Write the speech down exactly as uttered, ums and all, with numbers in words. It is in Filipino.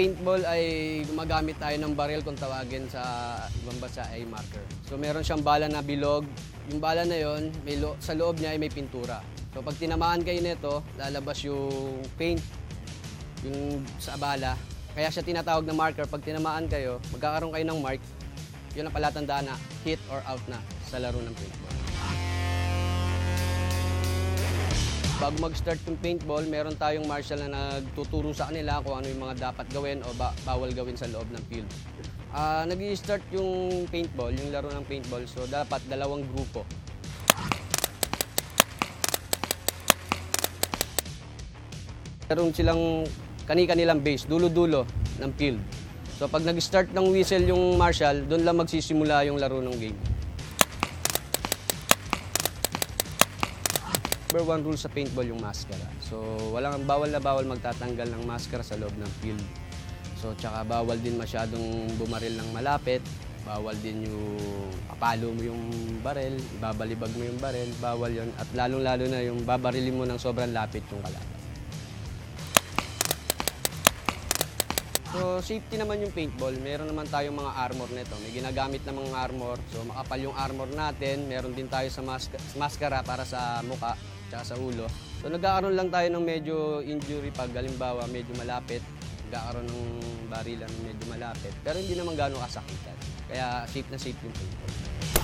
paintball ay gumagamit tayo ng baril kung tawagin sa ibang bansa ay marker. So meron siyang bala na bilog. Yung bala na yon, may lo sa loob niya ay may pintura. So pag tinamaan kayo nito, lalabas yung paint, yung sa bala. Kaya siya tinatawag na marker. Pag tinamaan kayo, magkakaroon kayo ng mark. Yun ang palatandaan na hit or out na sa laro ng paintball. Bago mag-start yung paintball, meron tayong marshal na nagtuturo sa kanila kung ano yung mga dapat gawin o ba bawal gawin sa loob ng field. Uh, Nag-i-start yung paintball, yung laro ng paintball, so dapat dalawang grupo. Meron silang kani-kanilang base, dulo-dulo ng field. So pag nag-start ng whistle yung marshal, doon lang magsisimula yung laro ng game. Number one rule sa paintball yung maskara. So walang bawal na bawal magtatanggal ng maskara sa loob ng field. So tsaka bawal din masyadong bumaril ng malapit. Bawal din yung papalo mo yung baril, ibabalibag mo yung baril. Bawal yon. At lalong-lalo na yung babarilin mo ng sobrang lapit yung kalaban. So safety naman yung paintball. Meron naman tayong mga armor nito. May ginagamit na mga armor. So makapal yung armor natin. Meron din tayo sa mask maskara para sa muka tsaka sa ulo. So nagkakaroon lang tayo ng medyo injury pag halimbawa medyo malapit. Nagkakaroon ng barilan medyo malapit. Pero hindi naman gano'ng kasakitan. Kaya safe na safe yung paintball.